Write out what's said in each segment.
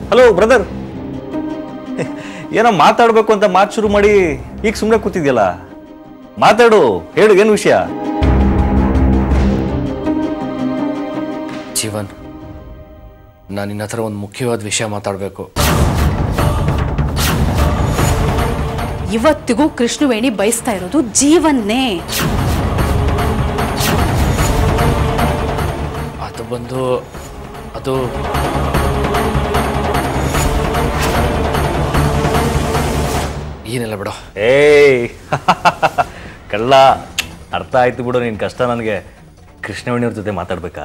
Hello brother. ಏನೋ ಮಾತಾಡ್ಬೇಕು ಅಂತ ಮಾತು ಶುರು ಮಾಡಿ ಈಗ ಸುಮ್ಮನೆ ಕೂತಿದ್ಯಲ್ಲ, ಮಾತಾಡು, ಹೇಳು, ಏನು ವಿಷಯ? ಜೀವನ್, ನಾನು ನಿನ್ನ ಹತ್ರ ಒಂದು ಮುಖ್ಯವಾದ ವಿಷಯ ಮಾತಾಡಬೇಕು. ಇವತ್ತಿಗೂ ಕೃಷ್ಣವೇಣಿ ಬಯಸ್ತಾ ಇರೋದು ಜೀವನ್ನೇ. ಅದು ಬಂದು ಅದು ಏನಿಲ್ಲ ಬಿಡು. ಏಯ್ ಕಳ್ಳ, ಅರ್ಥ ಆಯ್ತು ಬಿಡು ನಿನ್ ಕಷ್ಟ. ನನಗೆ ಕೃಷ್ಣವೇಣಿಯವ್ರ ಜೊತೆ ಮಾತಾಡ್ಬೇಕಾ?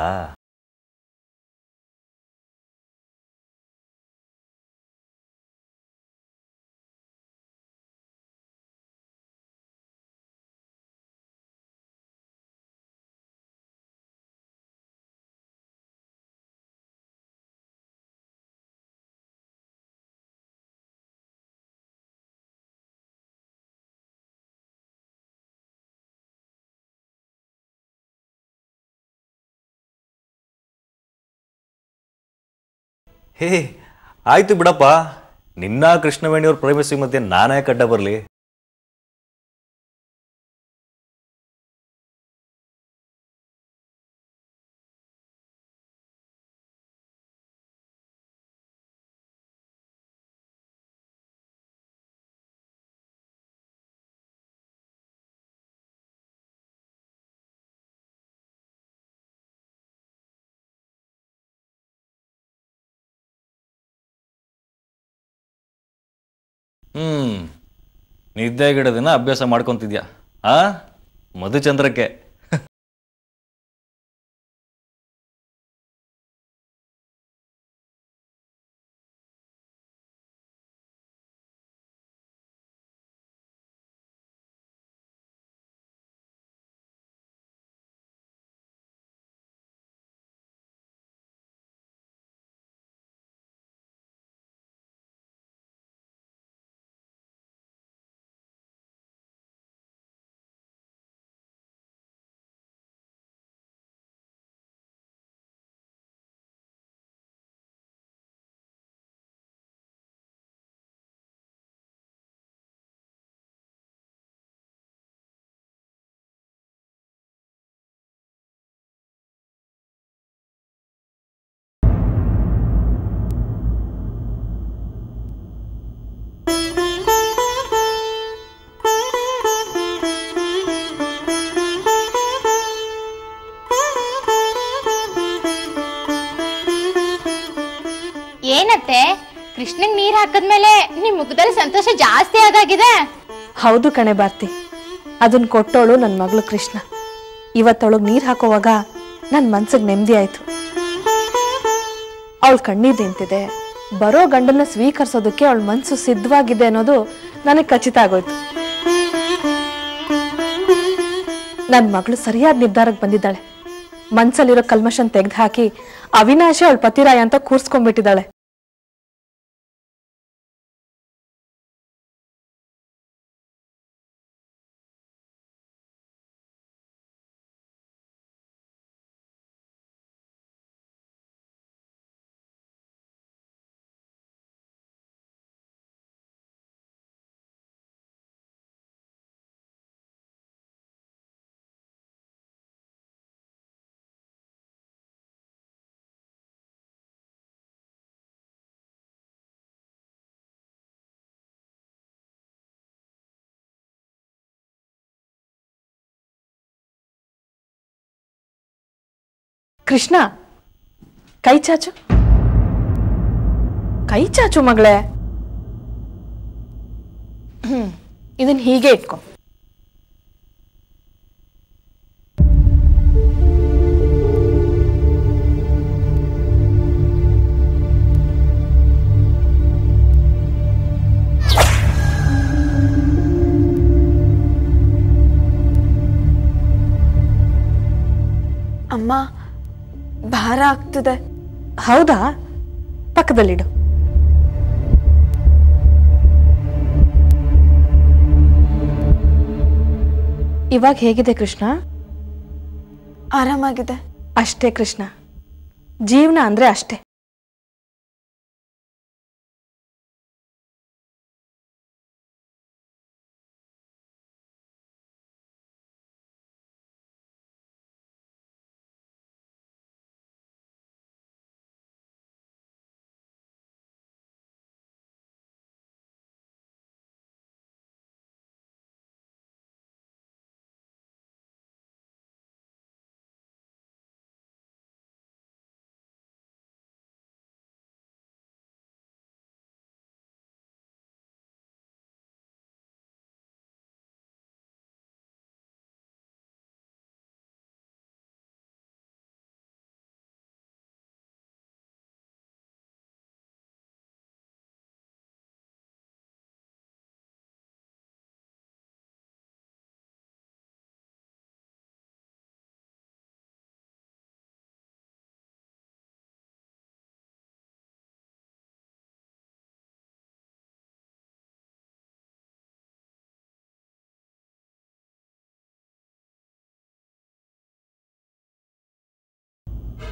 ಹೇ ಆಯ್ತು ಬಿಡಪ್ಪ, ನಿನ್ನ ಕೃಷ್ಣವೇಣಿಯವ್ರ ಪ್ರೈವಸಿ ಮಧ್ಯೆ ನಾನೇ ಕಡ್ಡ ಬರಲಿ? ನಿದ್ದೆಗಿಡೋದನ್ನ ಅಭ್ಯಾಸ ಮಾಡ್ಕೊತಿದ್ಯಾ ಮಧುಚಂದ್ರಕ್ಕೆ? ಏನತ್ತೆ, ಕೃಷ್ಣನ್ ನೀರ್ ಹಾಕದ್ಮೇಲೆ ನಿಮ್ ಮುಖದಲ್ಲಿ ಸಂತೋಷ ಜಾಸ್ತಿ ಆಗಾಗಿದೆ. ಹೌದು ಕಣೆ ಭಾರತಿ, ಅದನ್ನ ಕೊಟ್ಟೋಳು ನನ್ನ ಮಗಳು ಕೃಷ್ಣ. ಇವತ್ತೊಳಗ್ ನೀರ್ ಹಾಕೋವಾಗ ನನ್ನ ಮನ್ಸಿಗೆ ನೆಮ್ಮದಿ ಆಯ್ತು. ಅವಳು ಕಣ್ಣೀರ್ ನಿಂತಿದೆ, ಬರೋ ಗಂಡನ್ನ ಸ್ವೀಕರಿಸೋದಕ್ಕೆ ಅವಳ ಮನ್ಸು ಸಿದ್ಧವಾಗಿದೆ ಅನ್ನೋದು ನನಗೆ ಖಚಿತ ಆಗೋಯ್ತು. ನನ್ನ ಮಗಳು ಸರಿಯಾದ ನಿರ್ಧಾರಕ್ಕೆ ಬಂದಿದ್ದಾಳೆ. ಮನ್ಸಲ್ಲಿರೋ ಕಲ್ಮಶನ್ ತೆಗೆದು ಹಾಕಿ ಅವಿನಾಶ ಅವಳ ಪತಿರಾಯ ಅಂತ ಕೂರ್ಸ್ಕೊಂಡ್ಬಿಟ್ಟಿದ್ದಾಳೆ. ಕೃಷ್ಣ, ಕೈ ಚಾಚು, ಕೈ ಚಾಚು ಮಗಳೇ. ಇದನ್ನ ಹೀಗೆ ಇಟ್ಕೊ. ಅಮ್ಮ, ಭಾರ ಆಗ್ತಿದೆ. ಹೌದಾ? ಪಕ್ಕದಲ್ಲಿಡು. ಇವಾಗ ಹೇಗಿದೆ ಕೃಷ್ಣ? ಆರಾಮಾಗಿದೆ. ಅಷ್ಟೇ ಕೃಷ್ಣ, ಜೀವನ ಅಂದ್ರೆ ಅಷ್ಟೇ.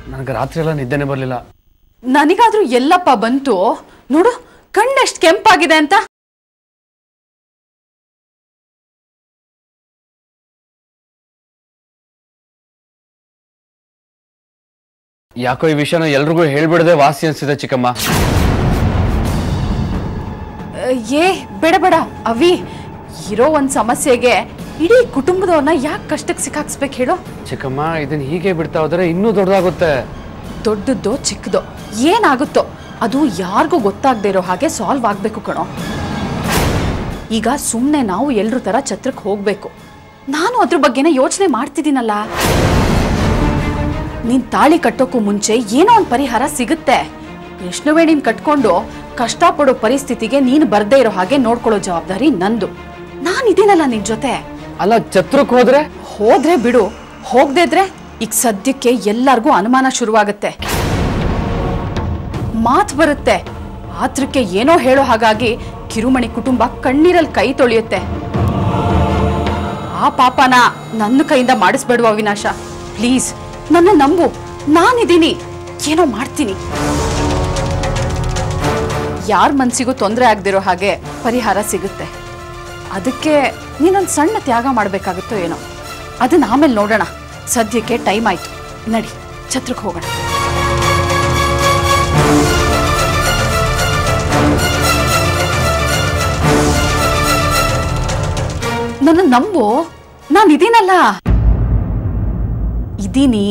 ನನಗೆ ರಾತ್ರಿ ಎಲ್ಲ ನಿದ್ದೆನೇ ಬರಲಿಲ್ಲ. ನನಗಾದ್ರೂ ಎಲ್ಲಪ್ಪ ಬಂತು ನೋಡು, ಕಣ್ಣೆಷ್ಟು ಕೆಂಪಾಗಿದೆ ಅಂತ. ಯಾಕೋ ಈ ವಿಷಯನ ಎಲ್ರಿಗೂ ಹೇಳ್ಬಿಡದೆ ವಾಸಿ ಅನ್ಸಿದೆ ಚಿಕ್ಕಮ್ಮ. ಏ ಬೇಡ ಬೇಡ ಅವಿ, ಇರೋ ಒಂದ್ ಸಮಸ್ಯೆಗೆ ಇಡೀ ಕುಟುಂಬದವ್ರನ್ನ ಯಾಕೆ ಕಷ್ಟಕ್ಕೆ ಸಿಕ್ಕಾಕ್ಸ್ಬೇಕು ಹೇಳೋ? ಚಿಕ್ಕಮ್ಮ, ಇದನ್ನ ಹೀಗೆ ಬಿಡ್ತಾ ಹೋದ್ರೆ ಇನ್ನೂ ದೊಡ್ಡದಾಗುತ್ತೆ. ದೊಡ್ಡದೋ ಚಿಕ್ಕದೋ ಏನಾಗುತ್ತೋ ಅದು ಯಾರಿಗೂ ಗೊತ್ತಾಗದೆ ಇರೋ ಹಾಗೆ ಸಾಲ್ವ್ ಆಗ್ಬೇಕು ಕಣೋ. ಈಗ ಸುಮ್ಮನೆ ನಾವು ಎಲ್ರ ತರ ಛತ್ರಕ್ಕೆ ಹೋಗ್ಬೇಕು. ನಾನು ಅದ್ರ ಬಗ್ಗೆನೇ ಯೋಚನೆ ಮಾಡ್ತಿದ್ದೀನಲ್ಲ. ನೀನ್ ತಾಳಿ ಕಟ್ಟೋಕ್ಕೂ ಮುಂಚೆ ಏನೋ ಒಂದು ಪರಿಹಾರ ಸಿಗುತ್ತೆ. ಕೃಷ್ಣವೇಣಿನ್ ಕಟ್ಕೊಂಡು ಕಷ್ಟಪಡೋ ಪರಿಸ್ಥಿತಿಗೆ ನೀನು ಬರ್ದೇ ಇರೋ ಹಾಗೆ ನೋಡ್ಕೊಳ್ಳೋ ಜವಾಬ್ದಾರಿ ನಂದು. ನಾನಿದ್ದೀನಲ್ಲ ನಿನ್ ಜೊತೆ. ಅಲ್ಲ, ಛತ್ರಕ್ಕೆ ಹೋದ್ರೆ ಬಿಡು, ಹೋಗದೇ ಇದ್ರೆ ಈಗ ಸದ್ಯಕ್ಕೆ ಎಲ್ಲರಿಗೂ ಅನುಮಾನ ಶುರುವಾಗುತ್ತೆ, ಮಾತು ಬರುತ್ತೆ. ಆತ್ರಕ್ಕೆ ಏನೋ ಹೇಳೋ ಹಾಗಾಗಿ ಕಿರುಮಣಿ ಕುಟುಂಬ ಕಣ್ಣೀರಲ್ಲಿ ಕೈ ತೊಳೆಯುತ್ತೆ. ಆ ಪಾಪನ ನನ್ನ ಕೈಯಿಂದ ಮಾಡಿಸ್ಬೇಡುವ ಅವಿನಾಶ, ಪ್ಲೀಸ್ ನನ್ನ ನಂಬು. ನಾನಿದ್ದೀನಿ, ಏನೋ ಮಾಡ್ತೀನಿ. ಯಾರ ಮನ್ಸಿಗೂ ತೊಂದರೆ ಆಗದಿರೋ ಹಾಗೆ ಪರಿಹಾರ ಸಿಗುತ್ತೆ. ಅದಕ್ಕೆ ನೀನೊಂದು ಸಣ್ಣ ತ್ಯಾಗ ಮಾಡಬೇಕಾಗುತ್ತೋ ಏನೋ, ಅದನ್ನ ಆಮೇಲೆ ನೋಡೋಣ. ಸದ್ಯಕ್ಕೆ ಟೈಮ್ ಆಯ್ತು, ನಡಿ ಛತ್ರಕ್ಕೆ ಹೋಗೋಣ. ನನ್ನ ನಂಬು, ನಾನಿದ್ದೀನಲ್ಲ, ಇದ್ದೀನಿ.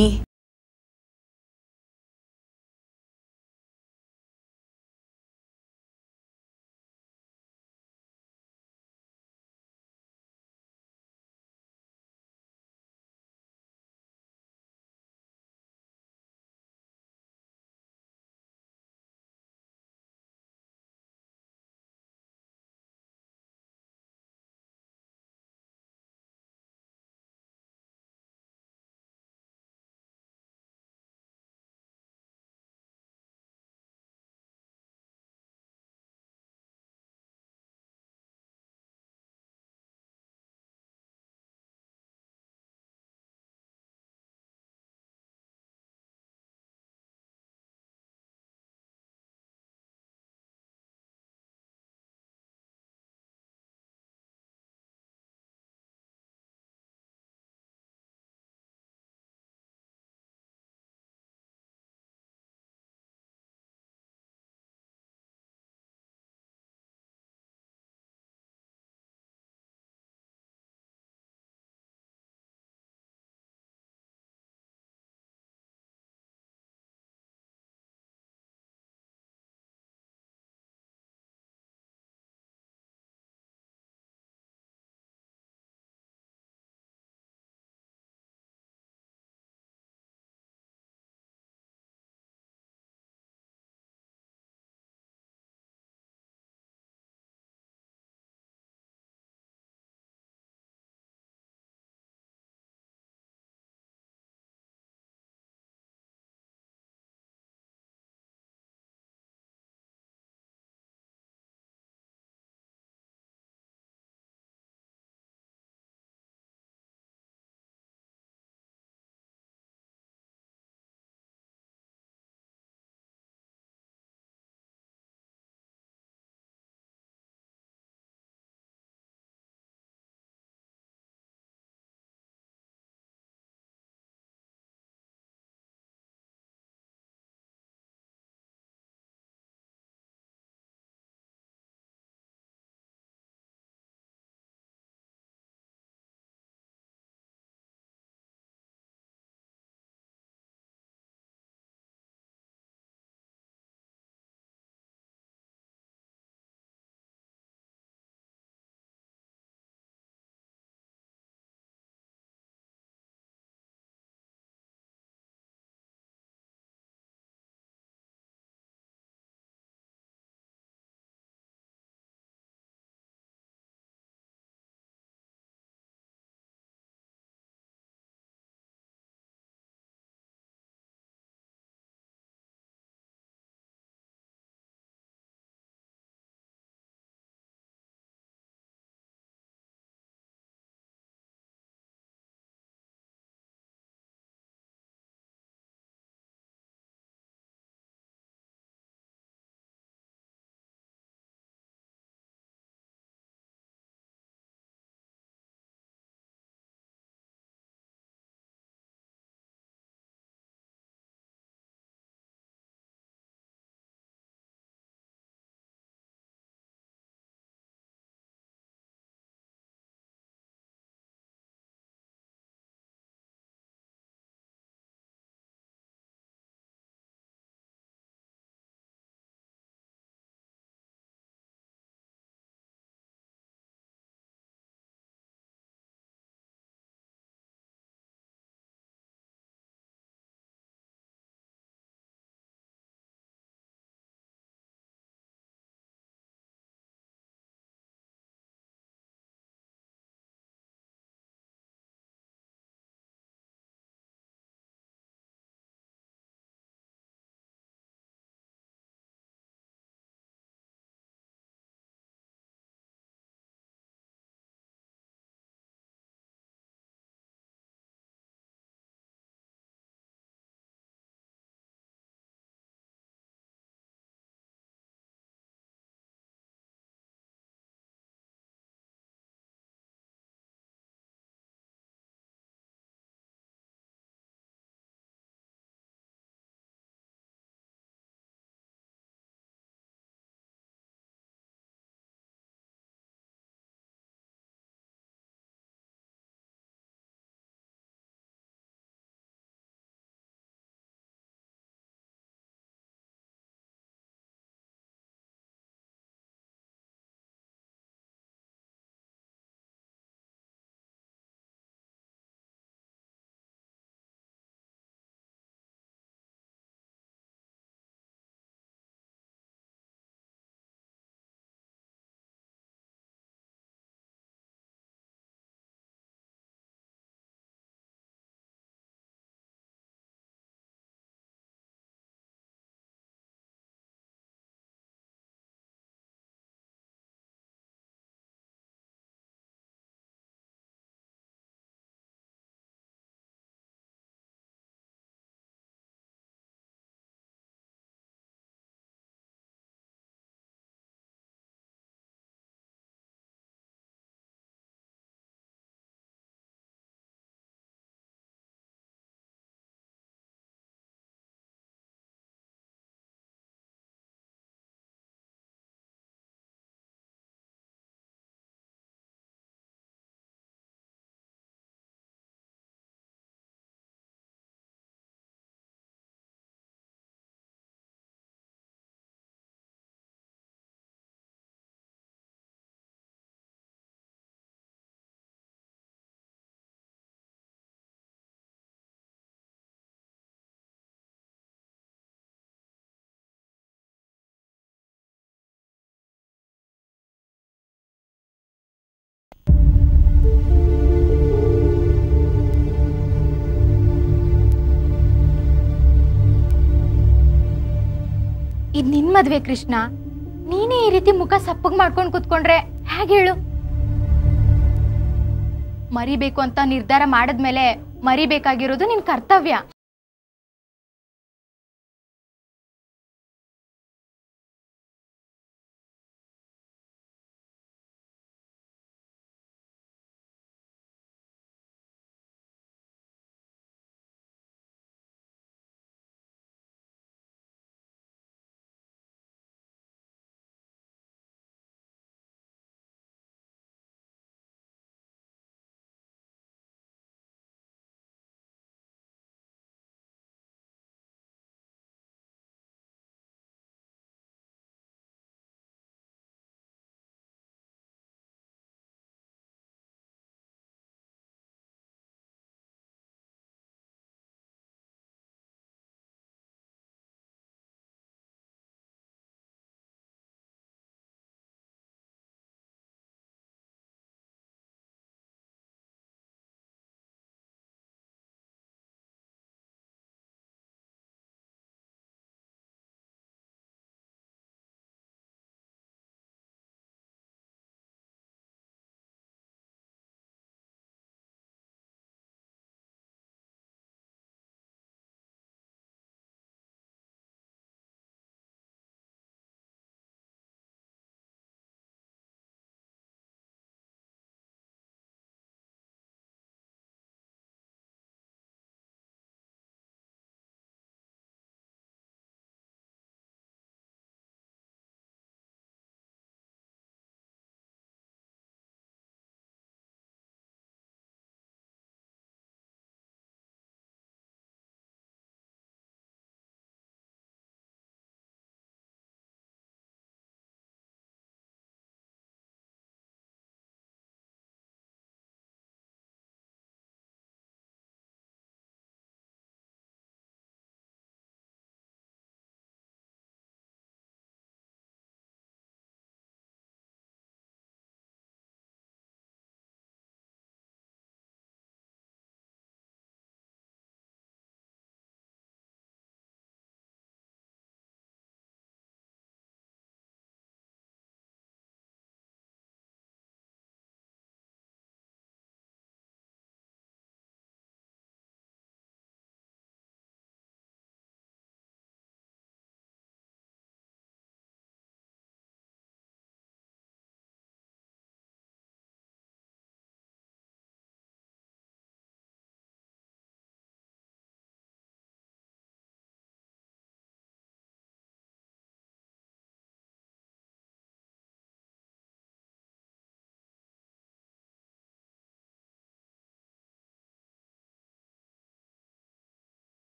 ಇದು ನಿನ್ ಮದ್ವೆ ಕೃಷ್ಣ. ನೀನೇ ಈ ರೀತಿ ಮುಖ ಸಪ್ಪಗ್ ಮಾಡ್ಕೊಂಡು ಕೂತ್ಕೊಂಡ್ರೆ ಹೇಗೆ ಹೇಳು? ಮರಿಬೇಕು ಅಂತ ನಿರ್ಧಾರ ಮಾಡಿದ್ಮೇಲೆ ಮರಿಬೇಕಾಗಿರೋದು ನಿನ್ ಕರ್ತವ್ಯ.